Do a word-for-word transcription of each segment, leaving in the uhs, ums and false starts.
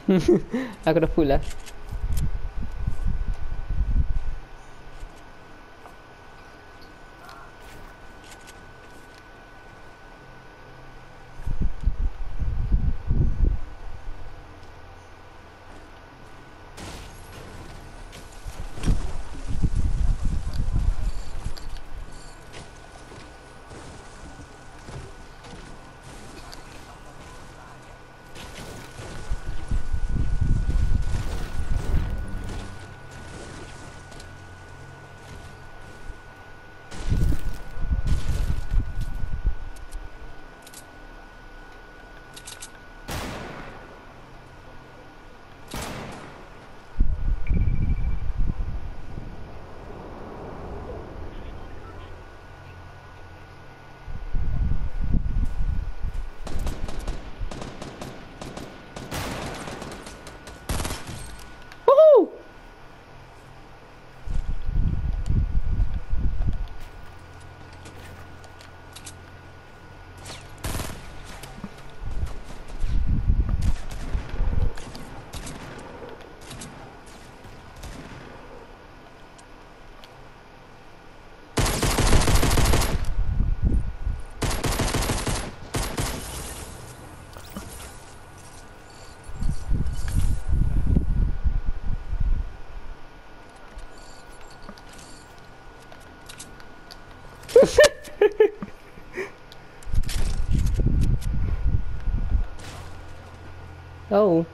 Aku dah full lah. Woohoo! Oh.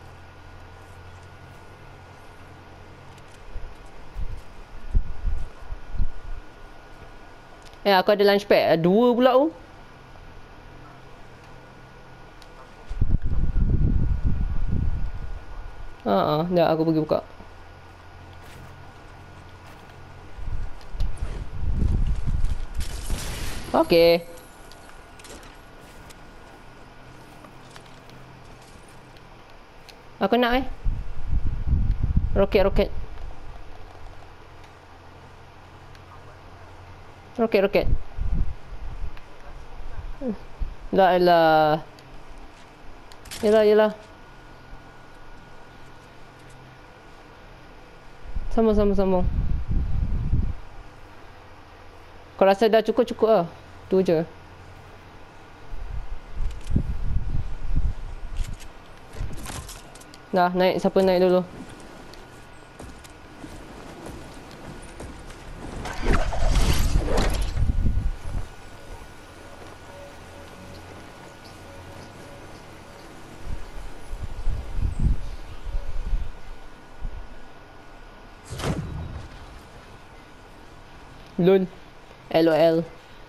Eh, aku ada lunch pack. Dua pula tu. Haa, dah aku pergi buka. Okay. Aku nak eh. Roket, roket. Roket, roket. Dah lah. Yelah, yelah. Sambung, sambung, sambung. Kau rasa dah cukup-cukup lah. Tu je. Dah, naik. Siapa naik dulu? Lol. L O L.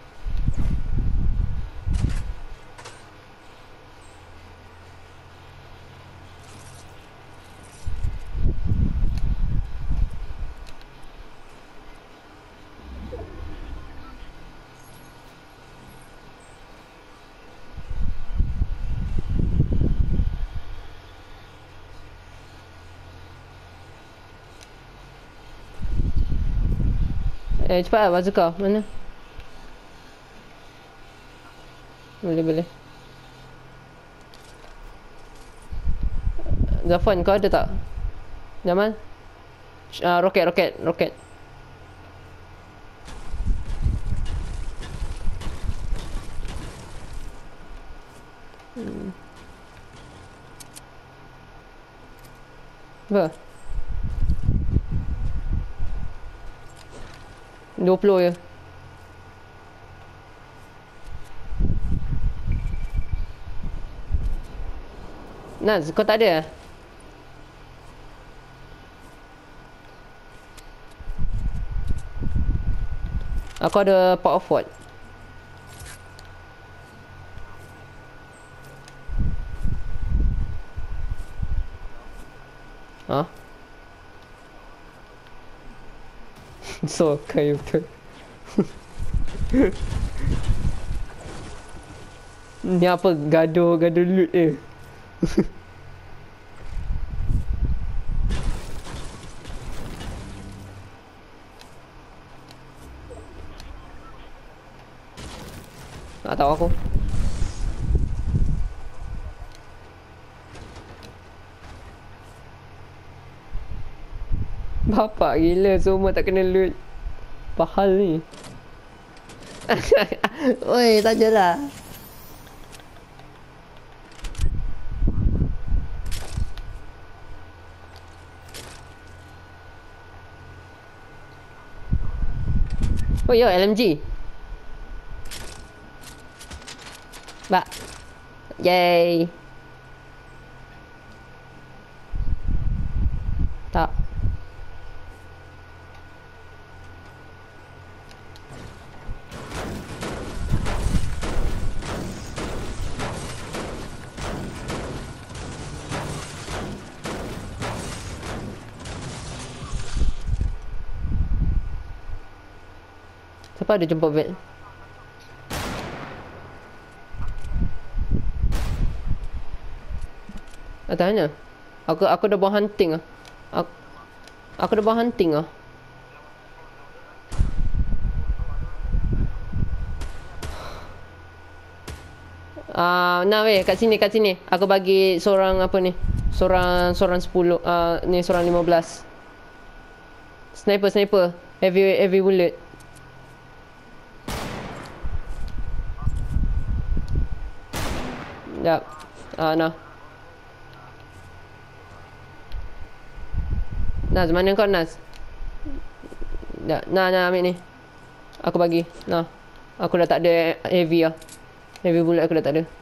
Eh, cepat lah bazooka. Mana? Boleh, boleh. Zafan, kau ada tak? Jamal? Uh, roket, roket, roket. Hmm. Apa? dua puluh je. Naz, kau tak ada? Aku ada pot of what? Ha? So, kayu betul. Ni apa? Gaduh-gaduh loot eh. Tak tahu aku. Bapak gila, semua tak kena loot. Pahal ni. Oi, tak jelah. Oh yo, L M G. Ba. Yay. Tak. Siapa ada jemput vet? Ah, tanya. Aku aku dah bawa hunting ah. Aku, aku dah bawa hunting ah. Ah, uh, nah weh, kat sini kat sini. Aku bagi seorang apa ni? Seorang seorang sepuluh ah uh, ni seorang lima belas. Sniper sniper. Heavy heavy bullet. Jap. Ah, uh, nah. Naz, mana kau Naz? Nah, nah, nah, ambil ni. Aku bagi. Nah. Aku dah tak ada heavy lah. Heavy bullet aku dah tak ada.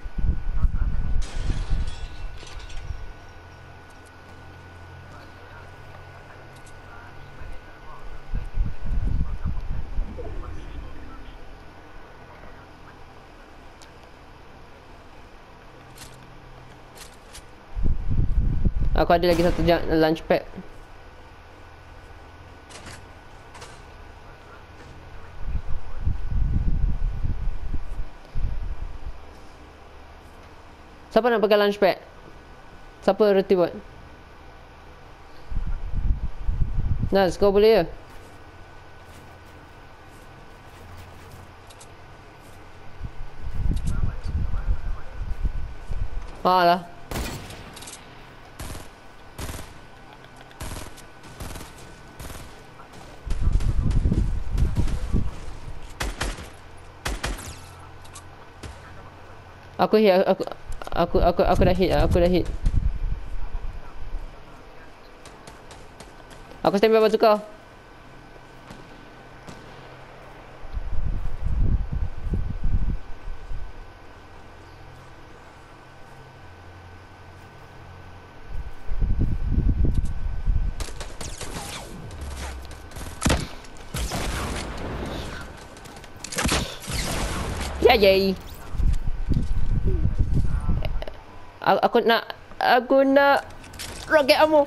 Aku ada lagi satu lunch pack. Siapa nak pakai lunch pack? Siapa reti buat? Naz, kau boleh ya? Ah lah. Aku hit, aku aku aku aku dah hit, aku dah hit. Aku stand by bantu kau. Ya yay. Aku nak aku nak rocket ammo.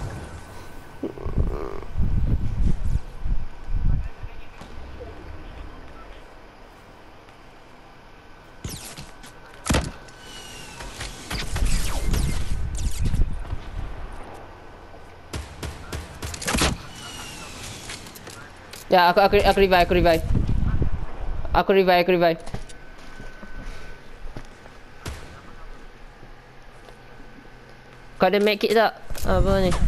Ya, aku aku aku revive, aku revive. Aku revive, aku revive. Kau ada medkit tak? Apa ni?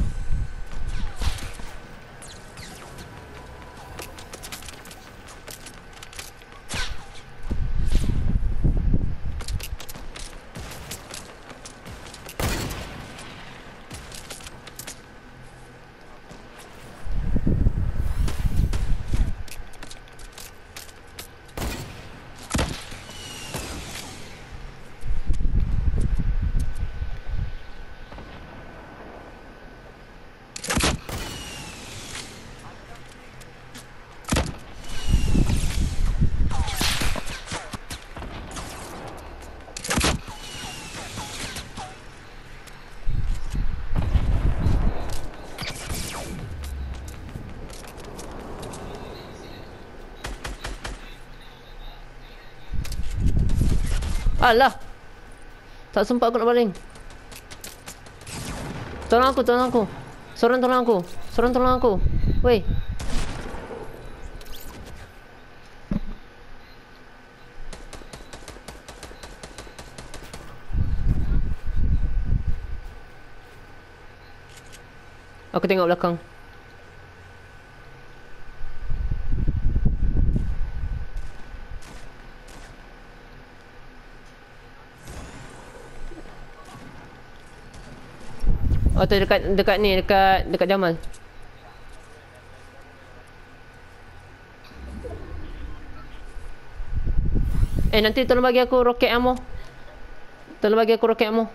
Alah. Tak sempat aku nak baling. Tolong aku, tolong aku. Seorang tolong aku. Seorang tolong aku. Weh. Aku tengok belakang. Oh tu dekat dekat ni, dekat dekat Jamal. Eh nanti tolong bagi aku roket ammo. Tolong bagi aku roket ammo.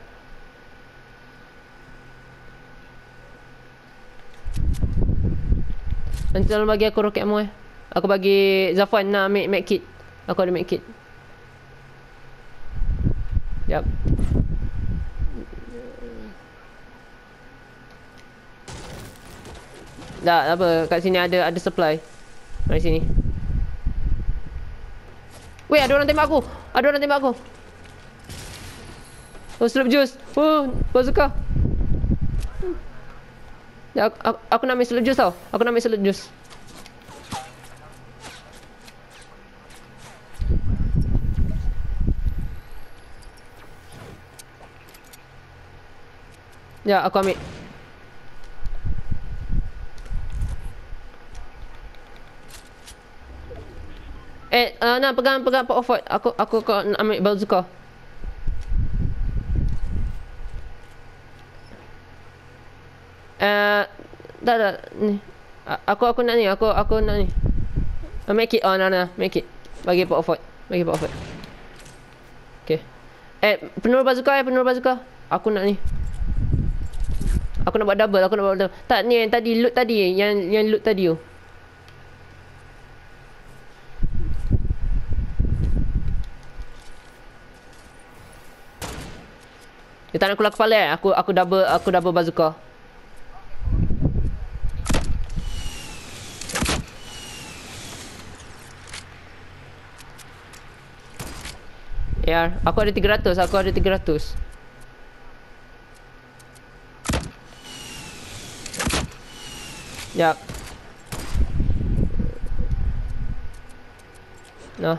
Nanti tolong bagi aku roket ammo eh. Aku bagi Zafwan nak ambil med kit. Aku ada med kit. Jap. Tak apa, kat sini ada ada supply. Mari sini. Weh, ada orang tembak aku. Ada orang tembak aku. Oh, slurp juice. Oh, bazooka. Ya, aku, aku, aku nak ambil slurp juice tau. Aku nak ambil slurp juice. Ya, aku ambil. Eh, uh, nak pegang pegang pot of what? Aku aku kau nak ambil bazooka. Eh, uh, tak tak ni. Aku aku nak ni, aku aku nak ni. Uh, make it. Oh, nah nah, make it. Bagi pot of what? Bagi pot of what? Okay. Eh, penuh bazooka eh, penuh bazooka. Aku nak ni. Aku nak buat double, aku nak buat double. Tak ni yang tadi loot tadi, yang yang loot tadi tu. Dia tak nak keluar kepala eh. Aku aku double aku double bazooka. Ya, aku ada tiga ratus, aku ada tiga ratus. Jap. Nah.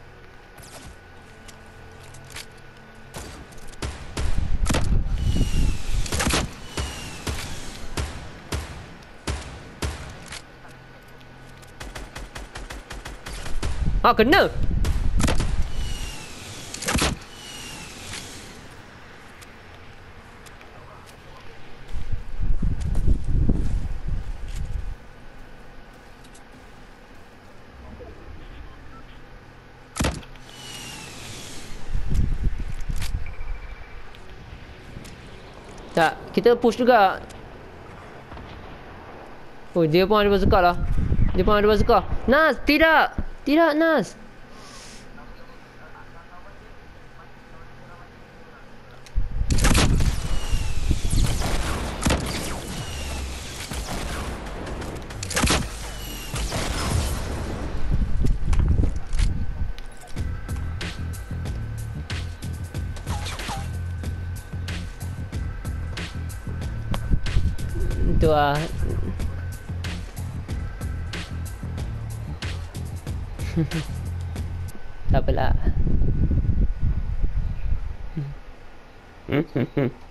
Ah, kena. Tak, kita push juga. Oh, dia pun ada bazooka lah. Dia pun ada bazooka. Nas, tidak. Tidak, Nas. Itu lah. Tak apalah. Hmm. Hmm. Hmm.